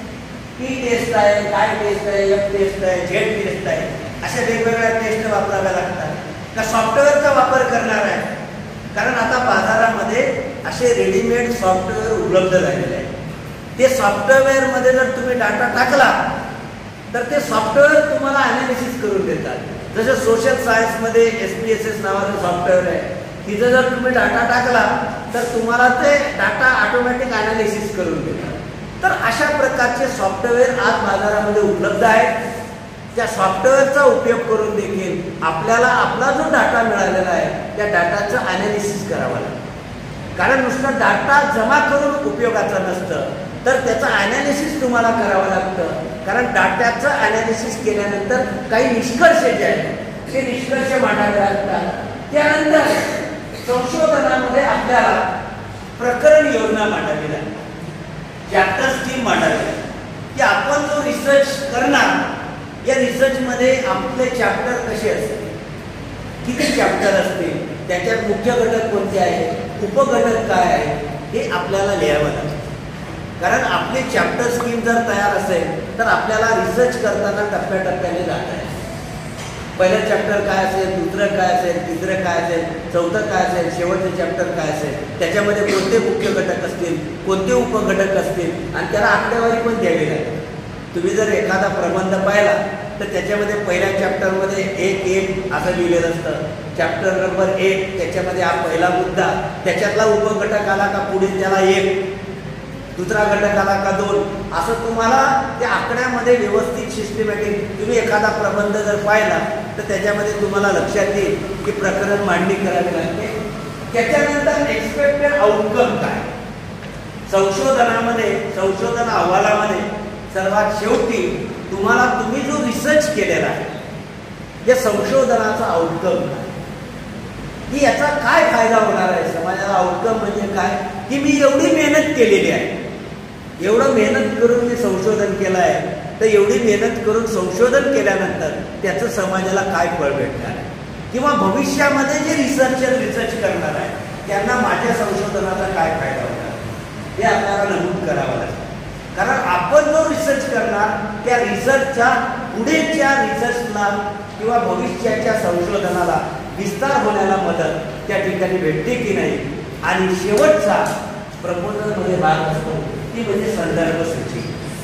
टी टेस्ट आहे, काय टेस्ट आहे, एफ टेस्ट आहे, झेड टेस्ट आहे, अशा वेगवेगळ्या टेस्ट वापराव्या लागतात. का सॉफ्टवेअरचा वापर करणार आहे, कारण आता बाजारामध्ये असे रेडीमेड सॉफ्टवेअर उपलब्ध झालेले आहे. ते सॉफ्टवेअरमध्ये जर तुम्ही डाटा टाकला तर ते सॉफ्टवेअर तुम्हाला अनालिसिस करून देतात. जसं सोशल सायन्समध्ये एस पी एस एस नावाचं सॉफ्टवेअर आहे, तिथं जर तुम्ही डाटा टाकला तर तुम्हाला ते डाटा ऑटोमॅटिक अनालिसिस करून देतात. तर अशा प्रकारचे सॉफ्टवेअर आज बाजारामध्ये उपलब्ध आहेत. त्या सॉफ्टवेअरचा उपयोग करून देखील आपल्याला आपला जो डाटा मिळालेला आहे त्या डाटाचं अनालिसिस करावं लागतं. कारण नुसतं डाटा जमा करून उपयोगाचं नसतं, तर त्याचं अनालिसिस तुम्हाला करावं लागतं. कारण डाटाचं अनालिसिस केल्यानंतर काही निष्कर्ष जे आहेत ते निष्कर्ष मांडावे लागतात. त्यानंतर संशोधनामध्ये आपल्याला प्रकरण योजना मांडावी लागते, चॅप्टर स्कीम मांडावी लागते, की आपण जो रिसर्च करणार या रिसर्चमध्ये आपले चॅप्टर कसे असतील, किती चॅप्टर असतील, त्याच्यात मुख्य घटक कोणते आहेत, उपघटक काय आहे, हे आपल्याला लिहावं लागतं. कारण आपली चॅप्टर स्कीम जर तयार असेल तर आपल्याला रिसर्च करताना टप्प्याटप्प्याने जाता येईल. पहिलं चॅप्टर काय असेल, दुसरं काय असेल, तिसरं काय असेल, चौथं काय असेल, शेवटचं चॅप्टर काय असेल, त्याच्यामध्ये कोणते मुख्य घटक असतील, कोणते उपघटक असतील, आणि त्याला आकडेवारी पण द्यावी लागेल. तुम्ही जर एखादा प्रबंध पाहिला तर त्याच्यामध्ये पहिल्या चॅप्टरमध्ये एक एक असं लिहिलेलं असतं. चॅप्टर नंबर एक त्याच्यामध्ये हा पहिला मुद्दा, त्याच्यातला उपघटक आला का पुढे त्याला एक, दुसरा घटक आला का दोन, असं तुम्हाला त्या आकड्यामध्ये व्यवस्थित सिस्टमॅटिक. तुम्ही एखादा प्रबंध जर पाहिला तर त्याच्यामध्ये तुम्हाला लक्षात येईल की प्रकरण मांडणी करावी लागते. त्याच्यानंतर एक्सपेक्टेड आउटकम काय, संशोधनामध्ये संशोधन अहवालामध्ये सर्वात शेवटी तुम्हाला तुम्ही जो रिसर्च केलेला आहे या संशोधनाचा आउटकम काय, की याचा काय फायदा होणार आहे समाजाला. आउटकम म्हणजे काय, की मी एवढी मेहनत केलेली आहे, एवढं मेहनत करून मी संशोधन केलं आहे, तर एवढी मेहनत करून संशोधन केल्यानंतर त्याचं समाजाला काय फळ भेटणार आहे, किंवा भविष्यामध्ये जे रिसर्चर रिसर्च करणार आहे त्यांना माझ्या संशोधनाचा काय फायदा होणार हे आपल्याला नमूद करावं लागेल. कारण आपण जो रिसर्च करणार त्या रिसर्चच्या पुढेच्या रिसर्चला किंवा भविष्याच्या संशोधनाला विस्तार होण्याला मदत त्या ठिकाणी भेटते की नाही. आणि शेवटचा प्रपोजलमध्ये भाग असतो ती म्हणजे संदर्भ सूची.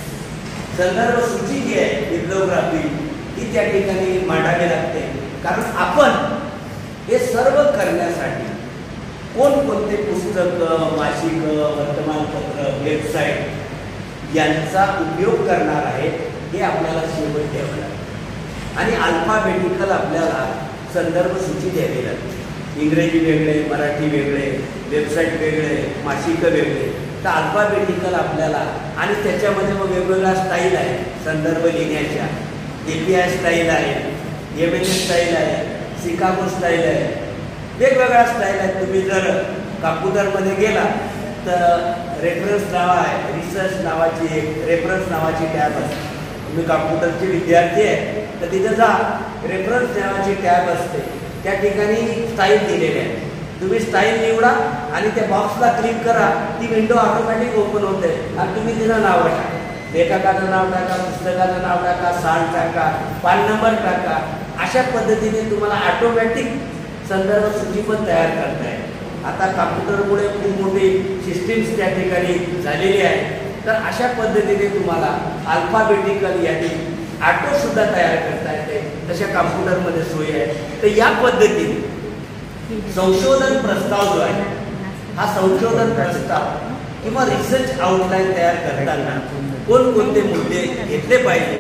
संदर्भ सूची जी आहे बिब्लिओग्राफी ही त्या ठिकाणी मांडावी लागते. कारण आपण हे सर्व करण्यासाठी कोणकोणते पुस्तकं, मासिकं, वर्तमानपत्र, वेबसाईट यांचा उपयोग करणार आहे हे आपल्याला शेवट द्यावं लागेल. आणि अल्फाबेटिकल आपल्याला संदर्भ सूची द्यावी लागते. इंग्रजी वेगळे, मराठी वेगळे, वेबसाईट वेगळे, मासिकं वेगळे, तर अल्फाबेटिकल आपल्याला. आणि त्याच्यामध्ये मग वेगवेगळ्या स्टाईल आहे संदर्भ लिहिण्याच्या. ए पी आय स्टाईल आहे, एम एन एस स्टाईल आहे, शिकागो स्टाईल आहे, वेगवेगळ्या स्टाईल आहेत. तुम्ही जर कॉम्प्युटरमध्ये गेला तर रेफरन्स नाव आहे, रिसर्च नावाची एक रेफरन्स नावाची टॅब असते. तुम्ही कॉम्प्युटरचे विद्यार्थी आहे तर तिथं जा, रेफरन्स नावाची टॅब असते, त्या ठिकाणी स्टाईल दिलेली आहे. तुम्ही स्टाईल निवडा आणि त्या बॉक्सला क्लिक करा, ती विंडो ऑटोमॅटिक ओपन होते आणि तुम्ही तिथं नाव टाका, लेखकाचं नाव टाका, पुस्तकाचं नाव टाका, साल टाका, पान नंबर टाका. अशा पद्धतीने तुम्हाला ऑटोमॅटिक संदर्भ सूची पण तयार करता येईल. आता कॉम्प्युटरमुळे खूप मोठी सिस्टीम्स त्या ठिकाणी झालेली आहे. तर अशा पद्धतीने तुम्हाला अल्फाबेटिकल यादी ऑटो सुद्धा तयार करता येते, तशा कॉम्प्युटरमध्ये सोयी आहे. तर या पद्धतीने संशोधन प्रस्ताव जो आहे हा संशोधन प्रस्ताव किंवा रिसर्च आउटलाईन तयार करताना कोणकोणते मुद्दे घेतले पाहिजे